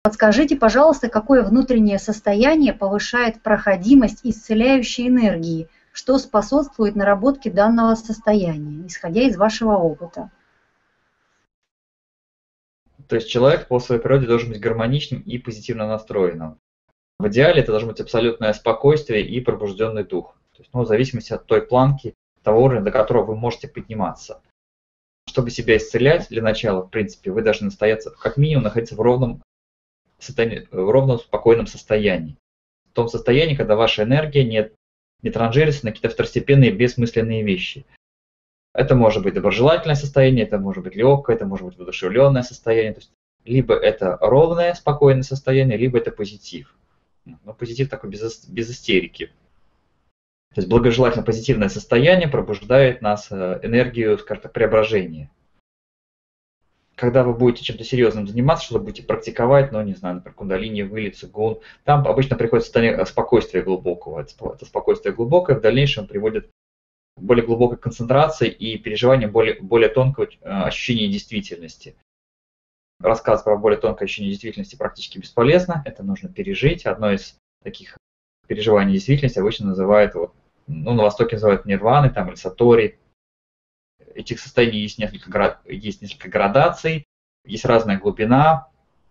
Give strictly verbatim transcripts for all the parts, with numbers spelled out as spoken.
Подскажите, пожалуйста, какое внутреннее состояние повышает проходимость исцеляющей энергии, что способствует наработке данного состояния, исходя из вашего опыта? То есть человек по своей природе должен быть гармоничным и позитивно настроенным. В идеале это должно быть абсолютное спокойствие и пробужденный дух. То есть, ну, в зависимости от той планки, того уровня, до которого вы можете подниматься. Чтобы себя исцелять, для начала, в принципе, вы должны настояться, как минимум, находиться в ровном, состоянии, в ровном спокойном состоянии. В том состоянии, когда ваша энергия не, не транжирится на какие-то второстепенные бессмысленные вещи. Это может быть доброжелательное состояние, это может быть легкое, это может быть воодушевленное состояние. То есть, либо это ровное, спокойное состояние, либо это позитив. Но позитив такой без, без истерики. То есть благожелательно позитивное состояние пробуждает нас энергию, скажем так, преображения. Когда вы будете чем-то серьезным заниматься, что-то будете практиковать, ну, не знаю, например, кундалини, вылет, цигун, там обычно приходит состояние спокойствия глубокого. Это спокойствие глубокое в дальнейшем приводит к более глубокой концентрации и переживанию более, более тонкого ощущения действительности. Рассказ про более тонкое ощущение действительности практически бесполезно, это нужно пережить. Одно из таких переживаний действительности обычно называют, вот, ну, на Востоке называют нирваны там, или сатори. Этих состояний есть несколько, есть несколько градаций, есть разная глубина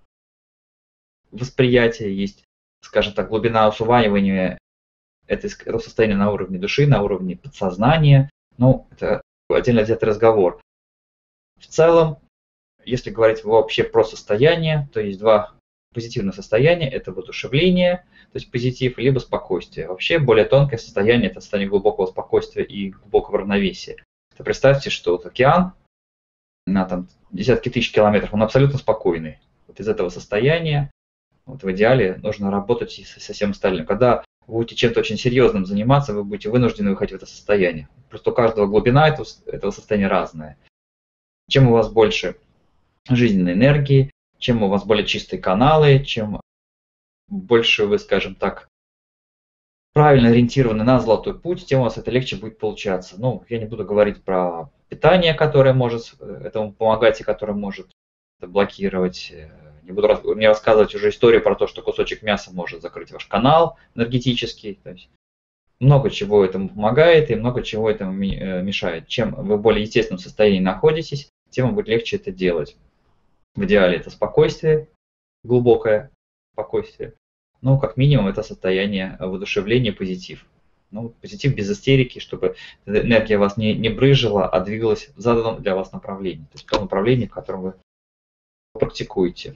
восприятия, есть, скажем так, глубина усваивания этого состояния на уровне души, на уровне подсознания. Ну, это отдельно взятый разговор. В целом, если говорить вообще про состояние, то есть два позитивных состояния. Это воодушевление, то есть позитив, либо спокойствие. Вообще более тонкое состояние – это состояние глубокого спокойствия и глубокого равновесия. То представьте, что вот океан на там, десятки тысяч километров, он абсолютно спокойный. Вот из этого состояния, вот в идеале, нужно работать и со всем остальным. Когда вы будете чем-то очень серьезным заниматься, вы будете вынуждены выходить в это состояние. Просто у каждого глубина этого, этого состояния разная. Чем у вас больше жизненной энергии, чем у вас более чистые каналы, чем больше вы, скажем так, правильно ориентированы на золотой путь, тем у вас это легче будет получаться. Ну, я не буду говорить про питание, которое может этому помогать и которое может это блокировать. Не буду не рассказывать уже историю про то, что кусочек мяса может закрыть ваш канал энергетический. То есть много чего этому помогает и много чего этому мешает. Чем вы в более естественном состоянии находитесь, тем вам будет легче это делать. В идеале это спокойствие, глубокое спокойствие. Ну, как минимум, это состояние воодушевления, позитив. Ну, позитив без истерики, чтобы энергия вас не, не брызжила, а двигалась в заданном для вас направлении. То есть в том направлении, в котором вы практикуете.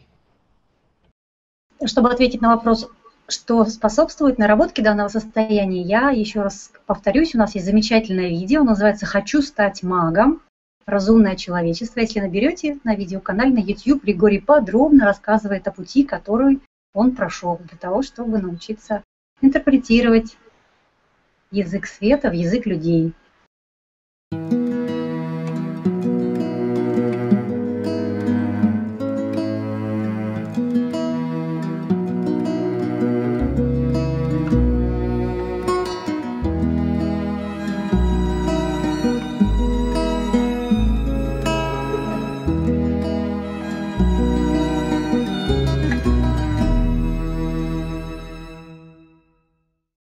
Чтобы ответить на вопрос, что способствует наработке данного состояния, я еще раз повторюсь, у нас есть замечательное видео, называется «Хочу стать магом. Разумное человечество». Если наберете на видеоканале на YouTube, Григорий подробно рассказывает о пути, который он прошел для того, чтобы научиться интерпретировать язык света в язык людей.